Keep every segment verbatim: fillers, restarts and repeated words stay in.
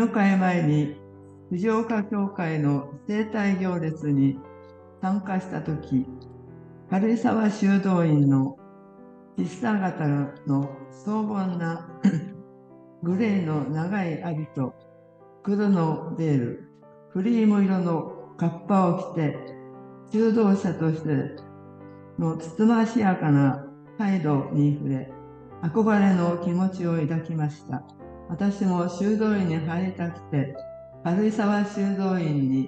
入会前に藤岡教会の生体行列に参加したとき、軽井沢修道院のシスター方の荘厳なグレーの長い帯と黒のベール、クリーム色のカッパを着て、修道者としてのつつましやかな態度に触れ、憧れの気持ちを抱きました。私も修道院に入りたくて、軽井沢修道院に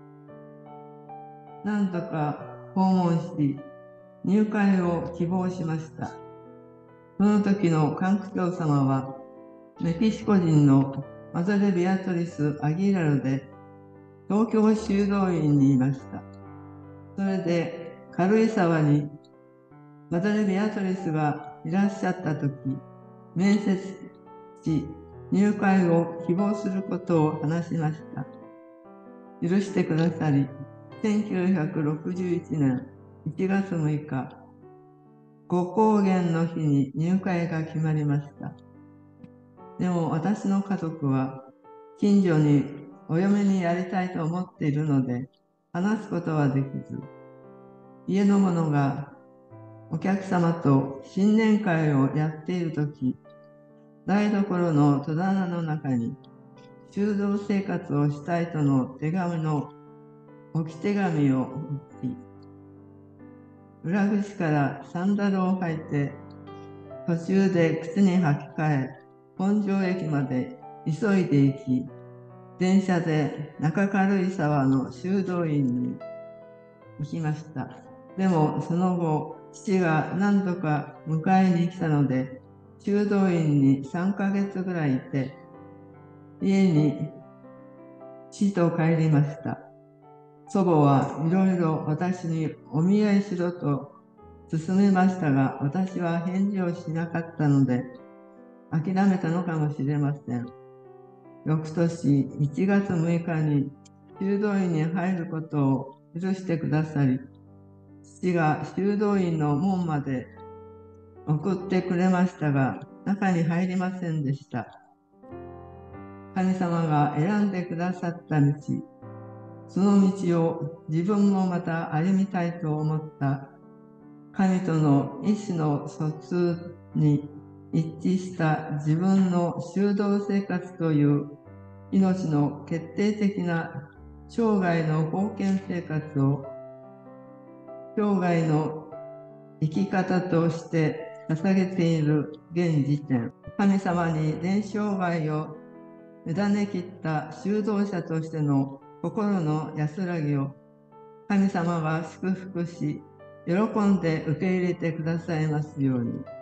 何度か訪問し、入会を希望しました。その時の館長様は、メキシコ人のマザレ・ビアトリス・アギラルで、東京修道院にいました。それで、軽井沢にマザレ・ビアトリスがいらっしゃった時、面接し、入会を希望することを話しました。許してくださり、せんきゅうひゃくろくじゅういちねんいちがつむいか、ご高原の日に入会が決まりました。でも私の家族は、近所にお嫁にやりたいと思っているので、話すことはできず、家の者がお客様と新年会をやっているとき、台所の戸棚の中に、修道生活をしたいとの手紙の置き手紙を置き、裏口からサンダルを履いて、途中で靴に履き替え、本庄駅まで急いで行き、電車で中軽井沢の修道院に行きました。でもその後、父が何度か迎えに来たので、修道院にさんかげつぐらいいて、家に父と帰りました。祖母はいろいろ私にお見合いしろと勧めましたが、私は返事をしなかったので、諦めたのかもしれません。翌年いちがつむいかに修道院に入ることを許してくださり、父が修道院の門まで送ってくれましたが、中に入りませんでした。神様が選んでくださった道、その道を自分もまた歩みたいと思った神との意思の疎通に一致した自分の修道生活という命の決定的な生涯の封建生活を生涯の生き方として捧げている現時点、神様に伝生涯を委ねきった修道者としての心の安らぎを神様が祝福し、喜んで受け入れてくださいますように。